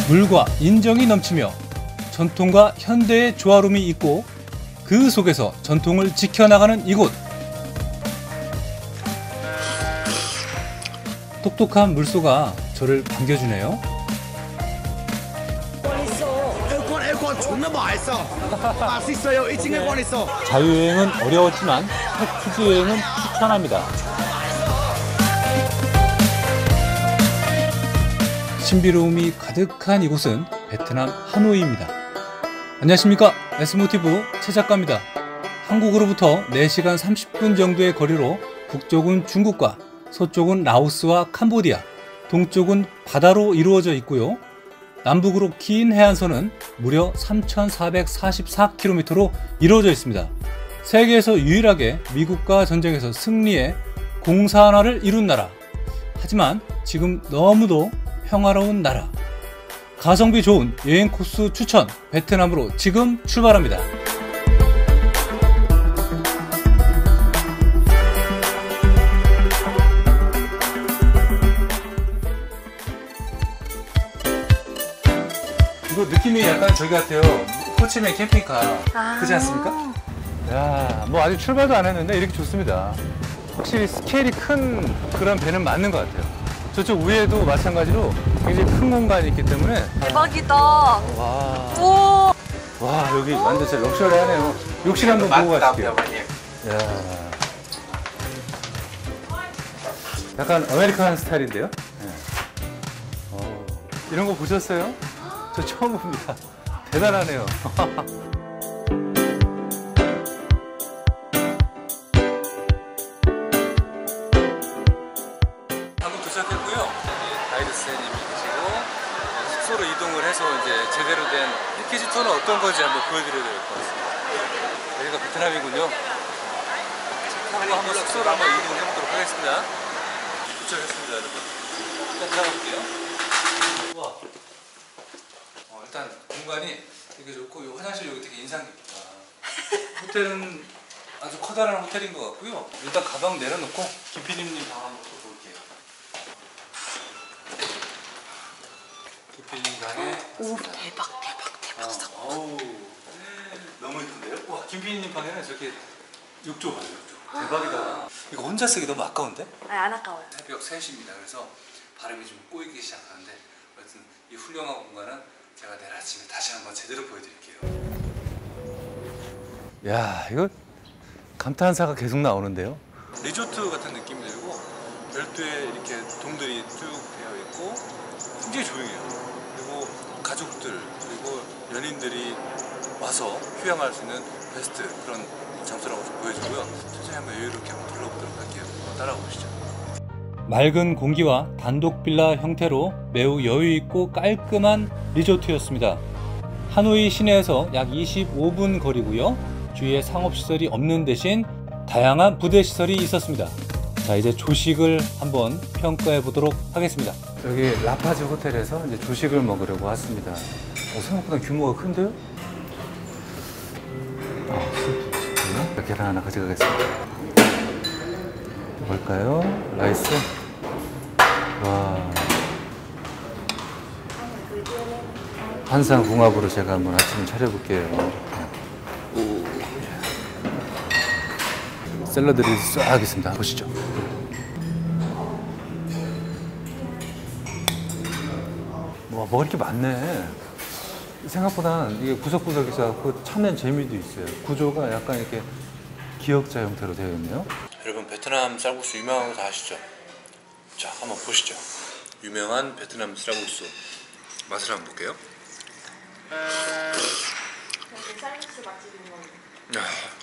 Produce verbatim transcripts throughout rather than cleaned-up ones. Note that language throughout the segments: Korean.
물과 인정이 넘치며 전통과 현대의 조화로움이 있고 그 속에서 전통을 지켜나가는 이곳. 똑똑한 물소가 저를 반겨주네요. 자유여행은 어려웠지만 패키지 여행은 추천합니다. 신비로움이 가득한 이곳은 베트남 하노이입니다. 안녕하십니까, S모티브 최 작가입니다. 한국으로부터 네 시간 삼십 분 정도의 거리로 북쪽은 중국과 서쪽은 라오스와 캄보디아, 동쪽은 바다로 이루어져 있고요. 남북으로 긴 해안선은 무려 삼천사백사십사 킬로미터로 이루어져 있습니다. 세계에서 유일하게 미국과 전쟁에서 승리해 공산화를 이룬 나라. 하지만 지금 너무도 평화로운 나라. 가성비 좋은 여행 코스 추천, 베트남으로 지금 출발합니다. 이거 느낌이 약간 저기 같아요. 호치민 캠핑카. 아 그렇지 않습니까? 야, 뭐 아직 출발도 안 했는데 이렇게 좋습니다. 확실히 스케일이 큰 그런 배는 맞는 것 같아요. 저쪽 위에도 마찬가지로 굉장히 큰 공간이 있기 때문에. 대박이다. 와. 오. 와, 여기 완전 진짜 럭셔리하네요. 욕실 한번 보고 가실게요. 야. 약간 아메리칸 스타일인데요? 네. 어, 이런 거 보셨어요? 저 처음 봅니다. 대단하네요. 방금 도착했고요. 가이드쌤님이 계시고 숙소로 이동을 해서 이제 제대로 된 패키지 투어는 어떤 건지 한번 보여드려야 될 것 같습니다. 여기가 베트남이군요. 하고 한번 숙소로 한번 이동해 보도록 하겠습니다. 도착했습니다, 여러분. 일단 들어가볼게요. 와. 어, 일단 공간이 되게 좋고 이 화장실 여기 되게 인상 깊다. 호텔은 아주 커다란 호텔인 것 같고요. 일단 가방 내려놓고 김피디님 방 한번 볼게요. 김피디님 방에 오, 대박 대박 대박 사고. 어, 너무 예쁜데요? 와, 김피디님 방에는 저렇게 욕조 봐요, 욕조. 대박이다. 이거 혼자 쓰기 너무 아까운데? 아니, 안 아까워요. 새벽 세 시입니다. 그래서 바람이 좀 꼬이기 시작하는데 하여튼 이 훌륭한 공간은 제가 내일 아침에 다시 한번 제대로 보여드릴게요. 야, 이거 감탄사가 계속 나오는데요. 리조트 같은 느낌이 들고 별도의 이렇게 동들이 쭉 되어 있고 굉장히 조용해요. 그리고 가족들 그리고 연인들이 와서 휴양할 수 있는 베스트 그런 장소라고 보여주고요. 천천히 한번 여유롭게 한번 둘러보도록 할게요. 따라와 보시죠. 맑은 공기와 단독 빌라 형태로 매우 여유있고 깔끔한 리조트였습니다. 하노이 시내에서 약 이십오 분 거리고요. 주위에 상업시설이 없는 대신 다양한 부대시설이 있었습니다. 자, 이제 조식을 한번 평가해 보도록 하겠습니다. 여기 라파즈 호텔에서 이제 조식을 먹으려고 왔습니다. 어, 생각보다 규모가 큰데요? 어, 스프, 계란 하나 가져가겠습니다. 뭘까요? 라이스? 와. 한상궁합으로 제가 한번 아침을 차려볼게요. 오. 샐러드를 싹 있습니다. 보시죠. 와, 뭐가 이렇게 많네. 생각보다 이게 구석구석에서 그 찾는 재미도 있어요. 구조가 약간 이렇게 기역자 형태로 되어 있네요. 여러분, 베트남 쌀국수 유명한 거 다 아시죠? 자, 한번 보시죠. 유명한 베트남 쌀국수 맛을 한번 볼게요. 쌀국수 맛집인 거.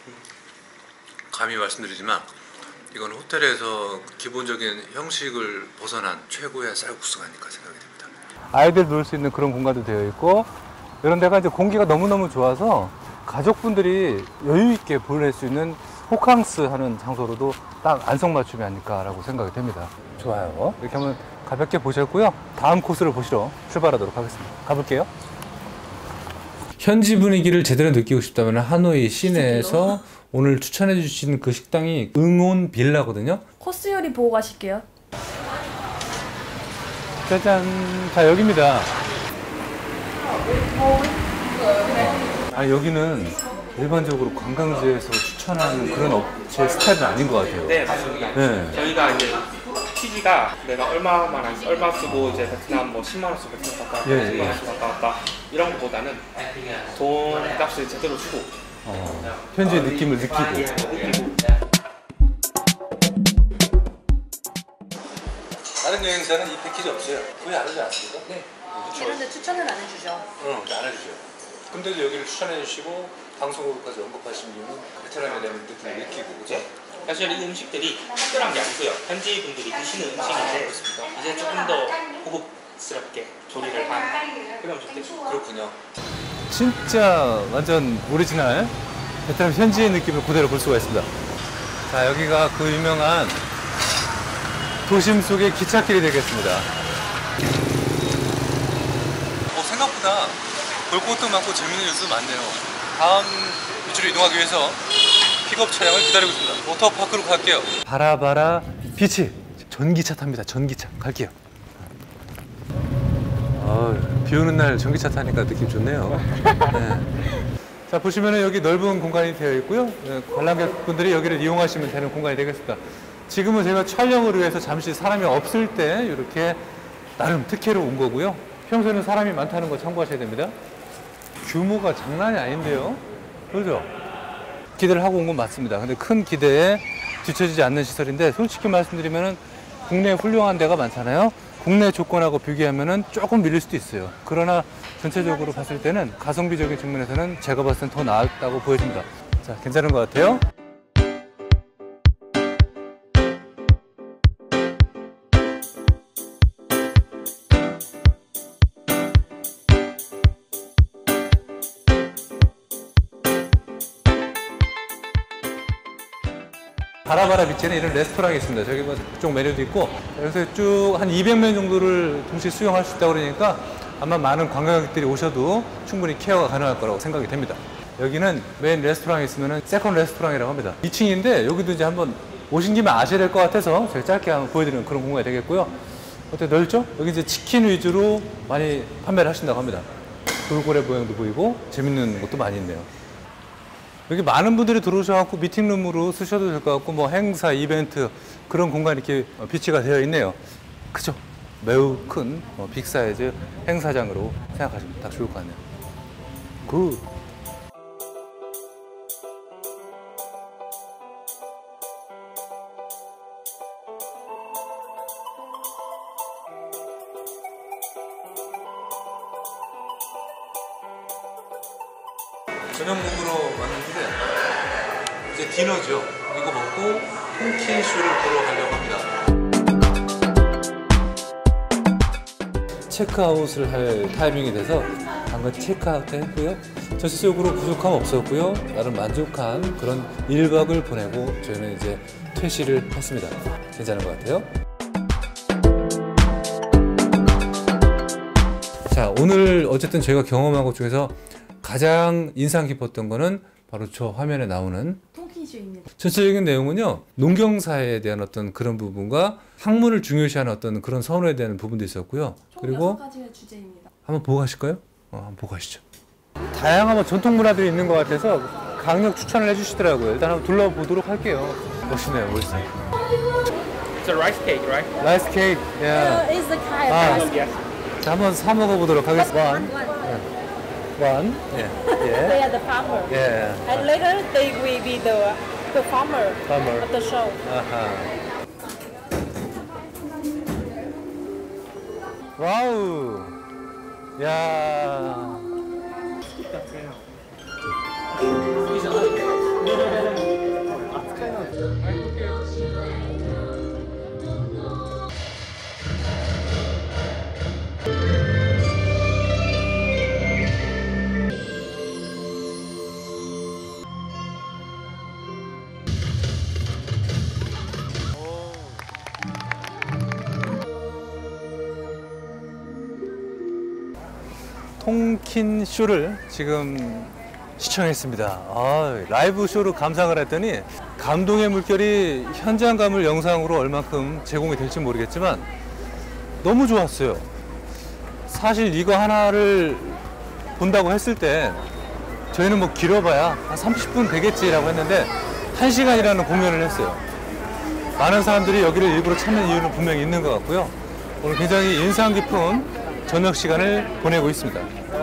감히 말씀드리지만 이건 호텔에서 기본적인 형식을 벗어난 최고의 쌀국수가 아닐까 생각이 됩니다. 아이들 놀 수 있는 그런 공간도 되어 있고 이런 데가 이제 공기가 너무너무 좋아서 가족분들이 여유 있게 보낼 수 있는 호캉스 하는 장소로도 딱 안성맞춤이 아닐까라고 생각이 됩니다. 좋아요. 이렇게 한번 가볍게 보셨고요. 다음 코스를 보시러 출발하도록 하겠습니다. 가볼게요. 현지 분위기를 제대로 느끼고 싶다면 하노이 시내에서 오늘 추천해 주신 그 식당이 응온 빌라거든요. 코스 요리 보고 가실게요. 짜잔. 자, 여기입니다. 아, 여기는 일반적으로 관광지에서 추천하는 그런 업체 스타일은 아닌 것 같아요. 네, 맞습니다. 네. 저희가 이제 취지가 내가 얼마만 안- 얼마 쓰고 이제 베트남 뭐 십만 원 쓰고 베트남 갔다 왔다, 예, 십만 예. 원 쓰고 갔다 왔다 이런 것보다는 돈 값을 제대로 주고 어, 현지의 느낌을 느끼고. 느끼고 다른 여행사는 이 패키지 없어요. 거의 안 하지 않습니까? 네. 이런데 추천은 안 해주죠. 응, 안 해주세요. 근데도 여기를 추천해 주시고 방송국까지 언급하신 이유는 베트남에 대한 느낌을 느끼고, 그죠? 사실 이 음식들이 특별한 게 아니고요. 현지 분들이 드시는 음식인데 이제 조금 더 고급스럽게 조리를 한 그런 음식들이 그렇군요. 진짜 완전 오리지널 베트남 현지의 느낌을 그대로 볼 수가 있습니다. 자, 여기가 그 유명한 도심 속의 기찻길이 되겠습니다. 어, 생각보다 볼 것도 많고 재밌는 뉴스도 많네요. 다음 위치로 이동하기 위해서 픽업 차량을 기다리고 있습니다. 워터파크로 갈게요. 바라바라 비치. 전기차 탑니다. 전기차. 갈게요. 어, 비 오는 날 전기차 타니까 느낌 좋네요. 네. 자, 보시면은 여기 넓은 공간이 되어 있고요. 네, 관람객분들이 여기를 이용하시면 되는 공간이 되겠습니다. 지금은 제가 촬영을 위해서 잠시 사람이 없을 때 이렇게 나름 특혜로 온 거고요. 평소에는 사람이 많다는 거 참고하셔야 됩니다. 규모가 장난이 아닌데요. 그죠? 기대를 하고 온 건 맞습니다. 근데 큰 기대에 뒤처지지 않는 시설인데 솔직히 말씀드리면은 국내에 훌륭한 데가 많잖아요. 국내 조건하고 비교하면은 조금 밀릴 수도 있어요. 그러나 전체적으로 봤을 때는 가성비적인 측면에서는 제가 봤을 땐 더 나았다고 보여집니다. 자, 괜찮은 것 같아요. 바라바라 비치에는 이런 레스토랑이 있습니다. 저기 뭐 그쪽 메뉴도 있고, 여기서 쭉 한 이백 명 정도를 동시에 수용할 수 있다고 그러니까 아마 많은 관광객들이 오셔도 충분히 케어가 가능할 거라고 생각이 됩니다. 여기는 메인 레스토랑이 있으면 세컨 레스토랑이라고 합니다. 이 층인데 여기도 이제 한번 오신 김에 아셔야 될 것 같아서 제가 짧게 한번 보여드리는 그런 공간이 되겠고요. 어때, 넓죠? 여기 이제 치킨 위주로 많이 판매를 하신다고 합니다. 돌고래 모양도 보이고 재밌는 것도 많이 있네요. 여기 많은 분들이 들어오셔서 미팅룸으로 쓰셔도 될 것 같고, 뭐 행사, 이벤트 그런 공간이 이렇게 비치가 되어 있네요. 그죠? 매우 큰 어, 빅사이즈 행사장으로 생각하시면 딱 좋을 것 같네요. 굿! 저녁 먹으러 왔는데 이제 디너죠. 이거 먹고 통킨쇼를 보러 가려고 합니다. 체크아웃을 할 타이밍이 돼서 방금 체크아웃 했고요. 전체적으로 부족함 없었고요. 나름 만족한 그런 일 박을 보내고 저희는 이제 퇴실을 했습니다. 괜찮은 것 같아요. 자, 오늘 어쨌든 저희가 경험한 것 중에서 가장 인상 깊었던 거는 바로 저 화면에 나오는 통킨쇼입니다. 전체적인 내용은요, 농경사에 대한 어떤 그런 부분과 학문을 중요시하는 어떤 그런 선호에 대한 부분도 있었고요. 그리고 여섯 가지의 주제입니다. 한번 보고 가실까요? 어, 한번 보고 가시죠. 다양한 뭐 전통 문화들이 있는 것 같아서 강력 추천을 해주시더라고요. 일단 한번 둘러보도록 할게요. 멋있네요, 멋있어요. It's a rice cake, right? 라이스 케이크, 예. It's the kind 아, Oh, yes. 자, 한번 사 먹어보도록 하겠습니다. 원, 원, 예, They 예, are the farmer, 예. and later they will be the the farmer Farmer. of the show. 아하. 와우. 야. 통킨 쇼를 지금 시청했습니다. 아, 라이브 쇼로 감상을 했더니 감동의 물결이 현장감을 영상으로 얼만큼 제공이 될지 모르겠지만 너무 좋았어요. 사실 이거 하나를 본다고 했을 때 저희는 뭐 길어봐야 한 삼십 분 되겠지라고 했는데 한 시간이라는 공연을 했어요. 많은 사람들이 여기를 일부러 찾는 이유는 분명히 있는 것 같고요. 오늘 굉장히 인상 깊은 저녁 시간을 보내고 있습니다.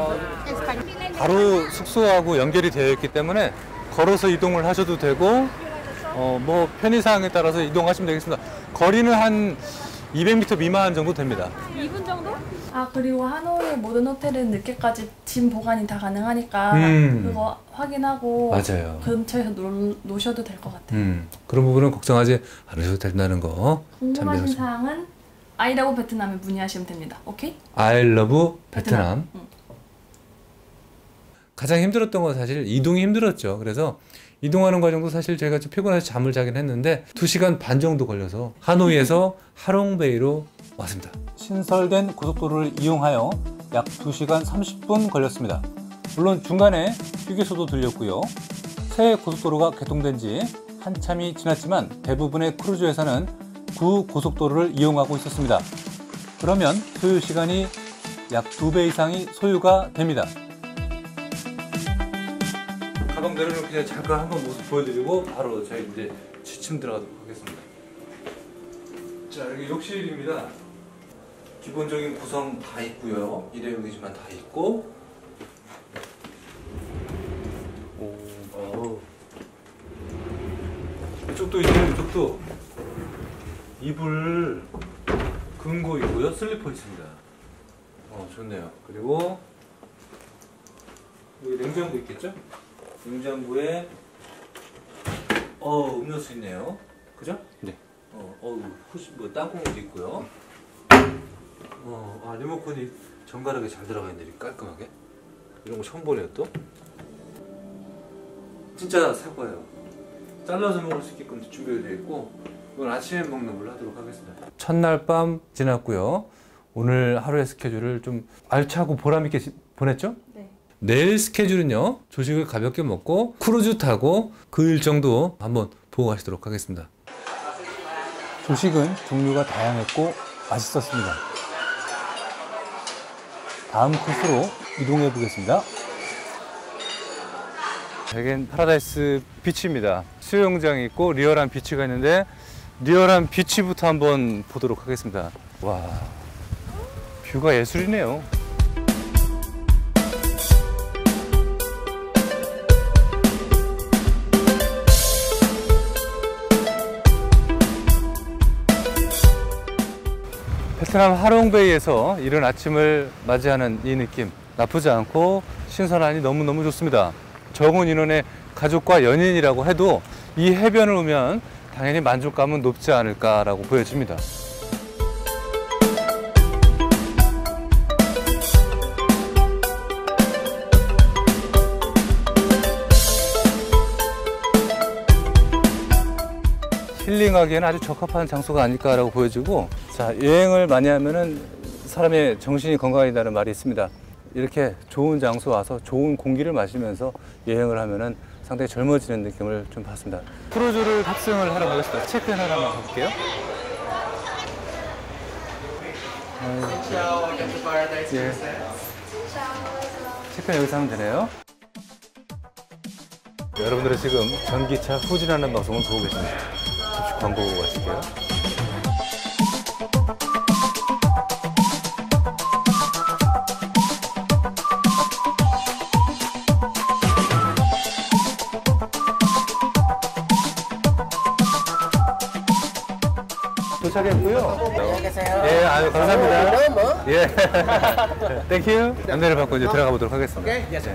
바로 숙소하고 연결이 되어 있기 때문에 걸어서 이동을 하셔도 되고 어, 뭐 편의사항에 따라서 이동하시면 되겠습니다. 거리는 한 이백 미터 미만 정도 됩니다. 이 분 정도? 아 그리고 하노이 모든 호텔은 늦게까지 짐 보관이 다 가능하니까 음. 그거 확인하고 맞아요. 근처에서 놀, 노셔도 될 것 같아요. 음, 그런 부분은 걱정하지 않으셔도 된다는 거 궁금하신 참고하시면. 사항은 아이라고 베트남에 문의하시면 됩니다. 오케이? I love 베트남. 응. 가장 힘들었던 건 사실 이동이 힘들었죠. 그래서 이동하는 과정도 사실 저희가 좀 피곤해서 잠을 자긴 했는데 두 시간 반 정도 걸려서 하노이에서 하롱베이로 왔습니다. 신설된 고속도로를 이용하여 약 두 시간 삼십 분 걸렸습니다. 물론 중간에 휴게소도 들렸고요. 새 고속도로가 개통된 지 한참이 지났지만 대부분의 크루즈회사는 구 고속도로를 이용하고 있었습니다. 그러면 소요 시간이 약 두 배 이상이 소요가 됩니다. 가방 내려놓기 전에 잠깐 한번 모습 보여드리고 바로 저희 이제 지침 들어가도록 하겠습니다. 자, 여기 욕실입니다. 기본적인 구성 다 있고요. 일회용이지만 다 있고. 오, 어. 이쪽도 있네요. 이쪽도 이불 금고 있고요. 슬리퍼 있습니다. 어, 좋네요. 그리고 여기 냉장고 있겠죠? 냉장고에 어 음료수 있네요. 그죠? 네. 어, 어 후시 뭐 땅콩도 있고요. 어, 아 리모컨이 정갈하게 잘 들어가 있네. 이렇게 깔끔하게. 이런 거 처음 보네요 또. 진짜 사과예요. 잘라서 먹을 수 있게끔 준비가 되어 있고 이건 아침에 먹는 걸로 하도록 하겠습니다. 첫날 밤 지났고요. 오늘 하루의 스케줄을 좀 알차고 보람 있게 보냈죠? 네. 내일 스케줄은요, 조식을 가볍게 먹고 크루즈 타고 그 일정도 한번 보고 가시도록 하겠습니다. 조식은 종류가 다양했고 맛있었습니다. 다음 코스로 이동해 보겠습니다. 여긴 파라다이스 비치입니다. 수영장이 있고 리얼한 비치가 있는데 리얼한 비치부터 한번 보도록 하겠습니다. 와, 뷰가 예술이네요. 베트남 하롱베이에서 이른 아침을 맞이하는 이 느낌 나쁘지 않고 신선하니 너무너무 좋습니다. 적은 인원의 가족과 연인이라고 해도 이 해변을 오면 당연히 만족감은 높지 않을까라고 보여집니다. 힐링하기에는 아주 적합한 장소가 아닐까라고 보여지고, 자, 여행을 많이 하면은 사람의 정신이 건강해진다는 말이 있습니다. 이렇게 좋은 장소 와서 좋은 공기를 마시면서 여행을 하면은 상당히 젊어지는 느낌을 좀 받습니다. 크루즈를 탑승을 하러 가겠습니다. 체크인 하러 한번 가볼게요. 예. 체크인 여기서 하면 되네요. 여러분들은 지금 전기차 후진하는 방송을 보고 계십니다. 잠시 광고 보고 가실게요. 도착했고요. 예, 아유, 감사합니다. 예. 땡큐. 안내를 받고 이제 들어가 보도록 하겠습니다. 네.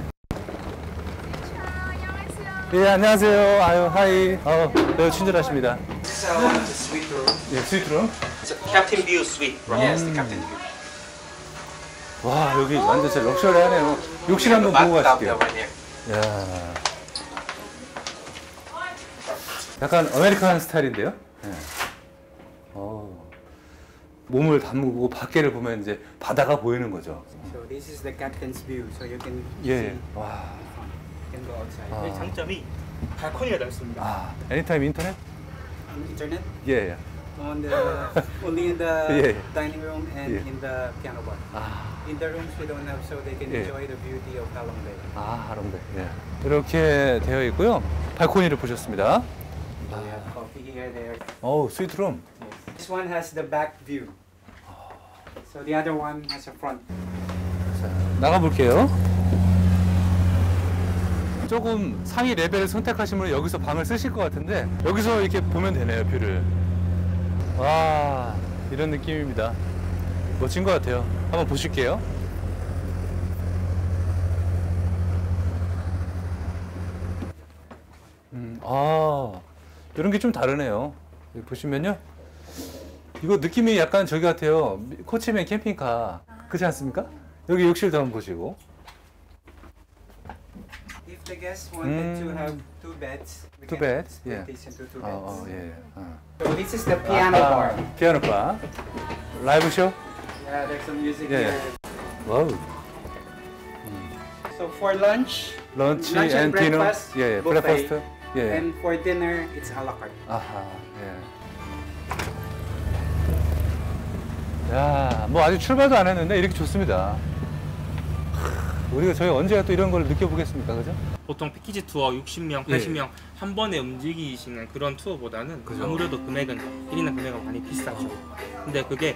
예, 안녕하세요. 아유, 하이. 어, 매우 친절하십니다. It's uh, one of the suite rooms. 예, 스위트룸. It's a captain view suite. Yes, the captain view. 와, 여기 완전 진짜 럭셔리하네요. 욕실 한번 보고 가실게요. 야, 약간 아메리칸 스타일인데요. 예. 어, 몸을 담그고 밖에를 보면 이제 바다가 보이는 거죠. So this is the captain's view, so you can 예. see, 와. you can go outside. 아. 장점이 발코니가 넓습니다. 아, 애니타임 인터넷? On internet, 예, 예. on the only in the Yeah. dining room and Yeah. in the piano bar. 아, In the rooms we don't have, so they can Yeah. enjoy the beauty of Halong Bay. 아, 하롱베. 예. 이렇게 되어 있고요. 발코니를 보셨습니다. We have coffee here, there. 어우, 스위트룸. This one has the back view. So the other one has a front. 자, 나가볼게요. 조금 상위 레벨을 선택하시면 여기서 방을 쓰실 것 같은데 여기서 이렇게 보면 되네요, 뷰를. 와, 이런 느낌입니다. 멋진 것 같아요. 한번 보실게요. 음, 아, 이런 게 좀 다르네요. 여기 보시면요. 이거 느낌이 약간 저기 같아요. 코치맨 캠핑카. 그렇지 않습니까? 여기 욕실도 한번 보시고. If the guests wanted to Mm. have two beds, we Two can beds, split yeah. this into two 어, beds. 어, 예. 어. So this is the piano 아하, bar. 피아노 바. 라이브 쇼? Yeah, there's some music Yeah. here. 와우. So for lunch, 런치 Lunch 앤 and 디너. breakfast, 예, 예. buffet. 브레퍼스트. 예. and for dinner, it's a la carte. 아하. 예. 야, 뭐 아직 출발도 안 했는데 이렇게 좋습니다. 하, 우리가 저희 언제가 또 이런 걸 느껴보겠습니까, 그죠? 보통 패키지 투어 육십 명, 예. 팔십 명 한 번에 움직이시는 그런 투어보다는 그죠. 아무래도 금액은 일 인당 금액은 많이 비싸죠. 근데 그게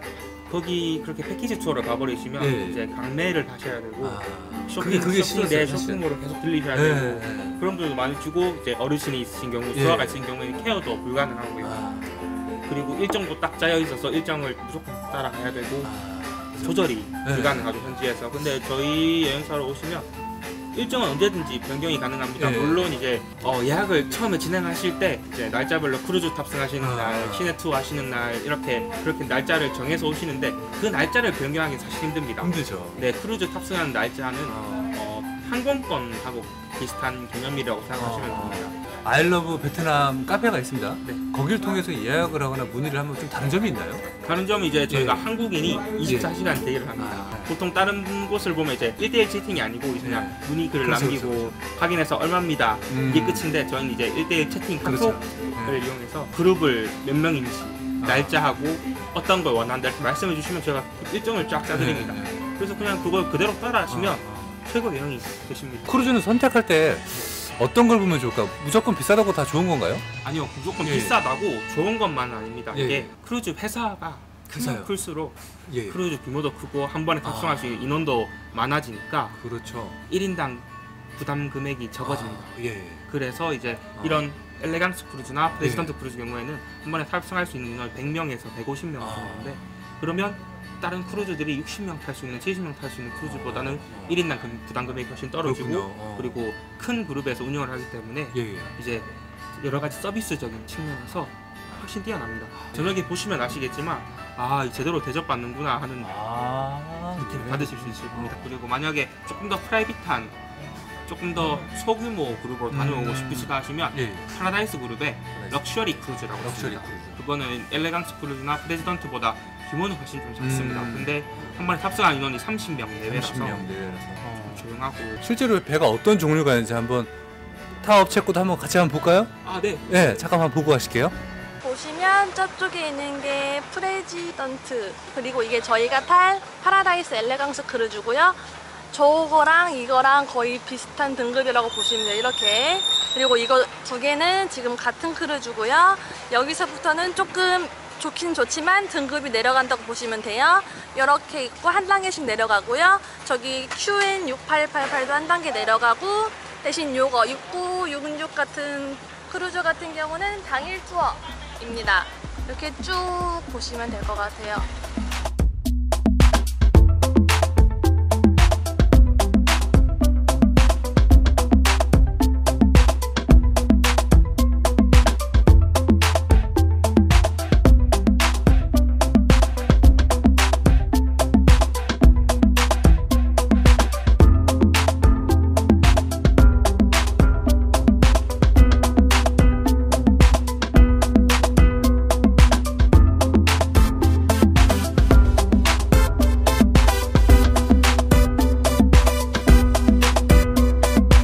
거기 그렇게 패키지 투어를 가버리시면 예. 이제 강매를 하셔야 되고 아, 쇼핑, 그게 쇼핑 내 싫었어요, 사실은. 쇼핑으로 계속 들리셔야 예, 되고 예. 그런 분들도 많이 주고 이제 어르신이 있으신 경우, 예. 수화가 있으신 경우에는 케어도 불가능하고요. 아, 그리고 일정도 딱 짜여 있어서 일정을 무조건 따라가야 되고 아, 조절이 네. 불가능하죠, 현지에서. 근데 저희 여행사로 오시면 일정은 언제든지 변경이 가능합니다. 네. 물론 이제 어, 예약을 처음에 진행하실 때 이제 날짜별로 크루즈 탑승하시는 아. 날, 시내 투어 하시는 날 이렇게 그렇게 날짜를 정해서 오시는데 그 날짜를 변경하기 사실 힘듭니다. 힘들죠. 네, 크루즈 탑승하는 날짜는 아. 어, 항공권하고 비슷한 개념이라고 생각하시면 아. 됩니다. 아이러브 베트남 카페가 있습니다. 네. 거기를 통해서 예약을 하거나 문의를 하면 좀 다른 점이 있나요? 다른 점이 이제 저희가 예. 한국인이 이십사 시간 대기를 합니다. 아. 보통 다른 곳을 보면 이제 일 대일 채팅이 아니고 그냥 문의글을 그렇죠, 남기고 그렇죠, 확인해서 얼마입니다. 음. 이게 끝인데 저희는 이제 일 대일 채팅 그렇죠. 카톡을 네. 이용해서 그룹을 몇 명인지 아. 날짜하고 어떤 걸 원한다 이렇게 말씀해 주시면 제가 그 일정을 쫙 짜드립니다. 네, 네. 그래서 그냥 그걸 그대로 따라 하시면 아, 최고 여행이 되십니다. 크루즈는 선택할 때 어떤 걸 보면 좋을까? 무조건 비싸다고 다 좋은 건가요? 아니요, 무조건 예. 비싸다고 좋은 것만은 아닙니다. 예. 이게 크루즈 회사가 회사요? 크면 클수록 예. 크루즈 규모도 크고 한 번에 탑승할 수 있는 인원도 많아지니까 그렇죠. 일 인당 부담 금액이 적어집니다. 아, 예. 그래서 이제 아. 이런 엘레강스 크루즈나 프레지던트 예. 크루즈 경우에는 한 번에 탑승할 수 있는 인원이 백 명에서 백오십 명 아. 정도인데 그러면 다른 크루즈들이 육십 명 탈 수 있는, 칠십 명 탈 수 있는 크루즈보다는 어. 일 인당 금- 부담 금액이 훨씬 떨어지고 그렇군요. 어. 그리고 큰 그룹에서 운영을 하기 때문에 예, 예. 이제 여러 가지 서비스적인 측면에서 훨씬 뛰어납니다. 아, 저녁에 보시면 아시겠지만 아 제대로 대접받는구나 하는 아, 느낌 네. 받으실 수 있을 겁니다. 그리고 만약에 조금 더 프라이빗한 조금 더 소규모 그룹으로 다녀오고 음. 싶으시다 하시면 예. 파라다이스 그룹의 럭셔리 크루즈라고 럭셔리 있습니다. 크루즈. 그거는 엘레강스 크루즈나 프레지던트보다 규모는 훨씬 좀 작습니다. 음. 근데 한 번에 탑승한 인원이 삼십 명 내외라서 삼십 명 내외라서. 좀 조용하고 실제로 배가 어떤 종류가 있는지 한번 타업 체크도 한번 같이 한번 볼까요? 아 네. 네, 잠깐만 보고 가실게요. 보시면 저쪽에 있는 게 프레지던트, 그리고 이게 저희가 탈 파라다이스 엘레강스 크루즈고요. 저거랑 이거랑 거의 비슷한 등급이라고 보시면 돼요. 이렇게. 그리고 이거 두 개는 지금 같은 크루즈고요. 여기서부터는 조금 좋긴 좋지만 등급이 내려간다고 보시면 돼요. 이렇게 있고 한 단계씩 내려가고요. 저기 큐엔 육팔팔팔도 한 단계 내려가고, 대신 요거 육구, 육십육 같은 크루즈 같은 경우는 당일 투어입니다. 이렇게 쭉 보시면 될 것 같아요.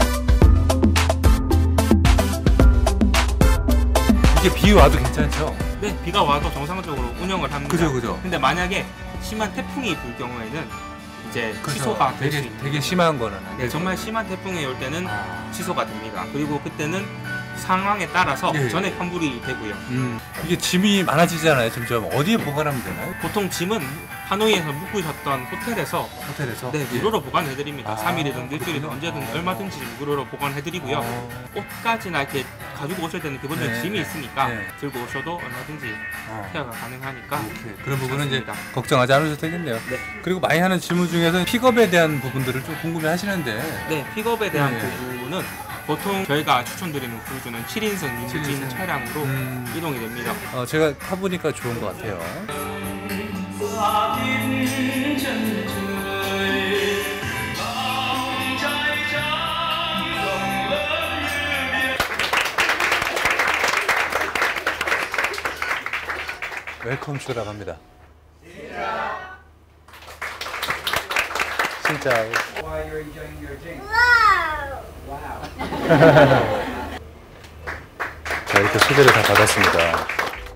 이게 비 와도 괜찮죠? 네, 비가 와도 정상적으로 운영을 합니다. 그죠, 그죠. 근데 만약에 심한 태풍이 불 경우에는 이제 그죠. 취소가 될 수 되게 있는. 되게 심한 거는. 안 네, 되죠. 정말 심한 태풍이 올 때는 아. 취소가 됩니다. 그리고 그때는 상황에 따라서 예, 예. 전액 환불이 되고요. 음, 이게 짐이 많아지잖아요. 점점 어디에 보관하면 되나요? 보통 짐은 하노이에서 묵으셨던 호텔에서 호텔에서. 네, 무료로 보관해드립니다. 아, 삼 일이든 일주일이든 그렇군요. 언제든 얼마든지 무료로 보관해드리고요. 어. 옷까지나 이렇게 가지고 오실 때는 기본적인 네, 짐이 네, 있으니까 네. 들고 오셔도 얼마든지 어. 케어가 가능하니까 오케이. 그런 부분은 이제 괜찮습니다. 걱정하지 않으셔도 되겠네요. 네. 그리고 많이 하는 질문 중에서 픽업에 대한 부분들을 좀 궁금해 하시는데. 네, 픽업에 대한 네. 부분은 보통 저희가 추천드리는 크루즈는 칠 인승 칠 인승. 리무진 차량으로 음. 이동이 됩니다. 어, 제가 타보니까 좋은 것 같아요. 웰컴 슈라고 합니다. 진짜. While you're enjoying your drink. Wow. 자, 이렇게 소개를 다 받았습니다.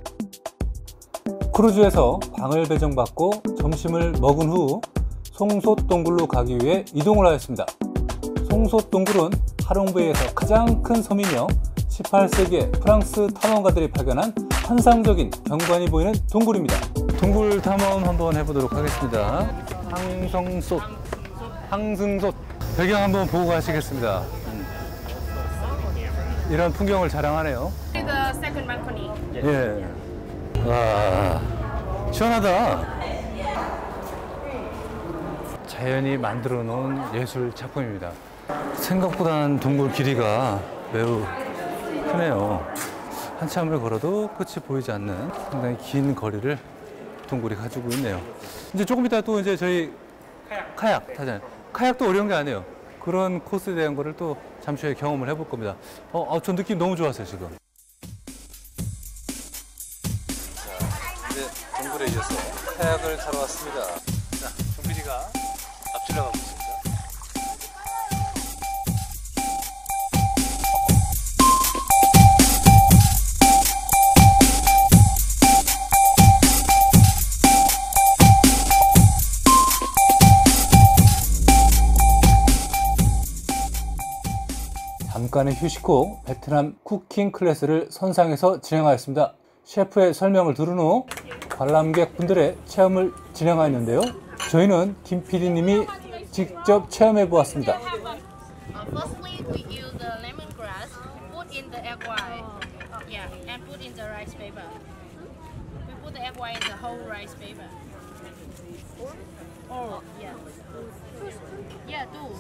크루즈에서 방을 배정받고 점심을 먹은 후 송솥동굴로 가기 위해 이동을 하였습니다. 송솥동굴은 하롱베이에서 가장 큰 섬이며 십팔 세기에 프랑스 탐험가들이 발견한 환상적인 경관이 보이는 동굴입니다. 동굴 탐험 한번 해보도록 하겠습니다. 항성솥, 항승솥 배경 한번 보고 가시겠습니다. 음. 이런 풍경을 자랑하네요. The second balcony. 예. 와, 시원하다. 자연이 만들어 놓은 예술 작품입니다. 생각보다는 동굴 길이가 매우 크네요. 한참을 걸어도 끝이 보이지 않는 상당히 긴 거리를 동굴이 가지고 있네요. 이제 조금 이따 또 이제 저희 카약, 카약 타잖아요. 카약도 어려운 게 아니에요. 그런 코스에 대한 거를 또 잠시 후에 경험을 해볼 겁니다. 어, 어, 저 느낌 너무 좋았어요, 지금. 이제 동굴에 이어서 카약을 타러 왔습니다. 자, 종필이가 앞질러 가고 있습니다. 잠깐의 휴식 후 베트남 쿠킹 클래스를 선상에서 진행하였습니다. 셰프의 설명을 들은 후 관람객 분들의 체험을 진행하였는데요. 저희는 김 피디님이 직접 체험해 보았습니다. Uh, firstly, we use the lemongrass, put in the egg white, yeah, and put in the rice paper. We put the egg white in the whole rice paper. Oh, yeah. Yeah, two.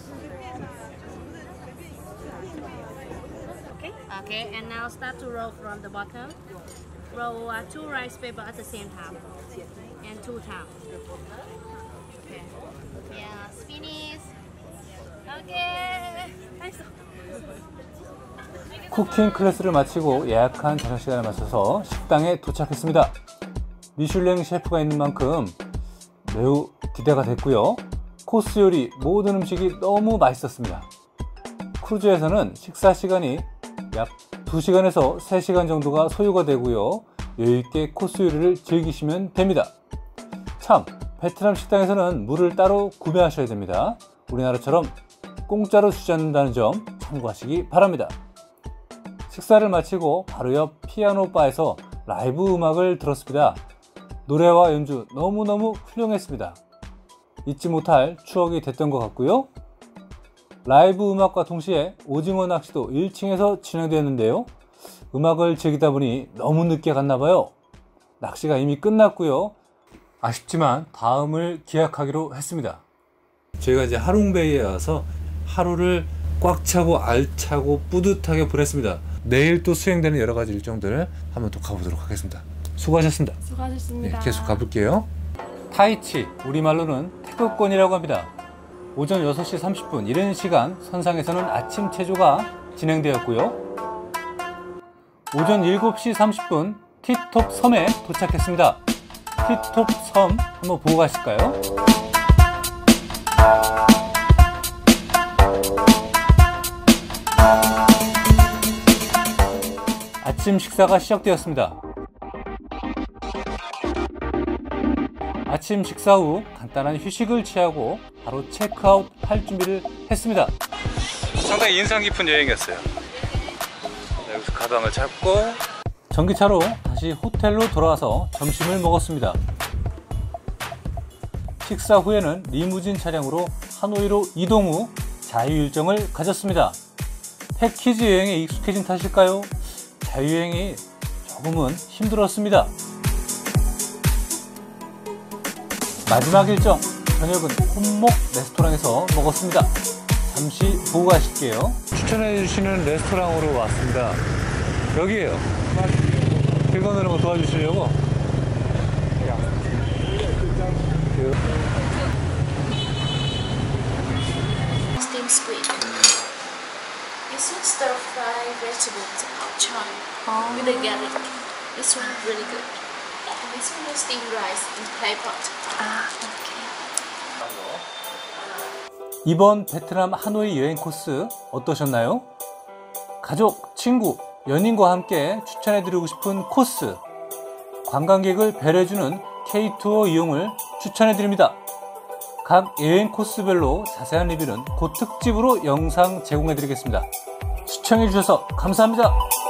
Okay. Okay, and now start to roll from the bottom. Roll uh, two rice paper at the same time, and two times. Okay. Yeah, finish. Okay. 쿠킹 클래스를 마치고 예약한 저녁 시간에 맞춰서 식당에 도착했습니다. 미슐랭 셰프가 있는 만큼 매우 기대가 됐고요. 코스 요리 모든 음식이 너무 맛있었습니다. 크루즈에서는 식사 시간이 약 두 시간에서 세 시간 정도가 소요가 되고요. 여유있게 코스 요리를 즐기시면 됩니다. 참, 베트남 식당에서는 물을 따로 구매하셔야 됩니다. 우리나라처럼 공짜로 주지 않는다는 점 참고하시기 바랍니다. 식사를 마치고 바로 옆 피아노 바에서 라이브 음악을 들었습니다. 노래와 연주 너무너무 훌륭했습니다. 잊지 못할 추억이 됐던 것 같고요. 라이브 음악과 동시에 오징어 낚시도 일 층에서 진행되었는데요. 음악을 즐기다 보니 너무 늦게 갔나봐요. 낚시가 이미 끝났고요. 아쉽지만 다음을 기약하기로 했습니다. 저희가 이제 하롱베이에 와서 하루를 꽉 차고 알차고 뿌듯하게 보냈습니다. 내일 또 수행되는 여러 가지 일정들 한번 또 가보도록 하겠습니다. 수고하셨습니다. 수고하셨습니다. 네, 계속 가볼게요. 타이치, 우리말로는 태극권이라고 합니다. 오전 여섯 시 삼십 분 이른 시간 선상에서는 아침 체조가 진행되었고요. 오전 일곱 시 삼십 분 티톱 섬에 도착했습니다. 티톱 섬 한번 보고 가실까요? 아침 식사가 시작되었습니다. 아침 식사 후 간단한 휴식을 취하고 바로 체크아웃 할 준비를 했습니다. 상당히 인상 깊은 여행이었어요. 여기서 가방을 잡고 전기차로 다시 호텔로 돌아와서 점심을 먹었습니다. 식사 후에는 리무진 차량으로 하노이로 이동 후 자유일정을 가졌습니다. 패키지 여행에 익숙해진 탓일까요? 자유여행이 조금은 힘들었습니다. 마지막 일정, 저녁은 혼목 레스토랑에서 먹었습니다. 잠시 보고 가실게요. 추천해 주시는 레스토랑으로 왔습니다. 여기에요. 길 건너는 거 도와주시려고. Steamed squid. This one stir fry vegetables out choy with the garlic. This one really good. And this one is steamed rice in clay pot. Ah, okay. 이번 베트남 하노이 여행 코스 어떠셨나요? 가족, 친구, 연인과 함께 추천해드리고 싶은 코스, 관광객을 배려해주는 K-투어 이용을 추천해드립니다. 각 여행 코스별로 자세한 리뷰는 곧 특집으로 영상 제공해드리겠습니다. 시청해주셔서 감사합니다.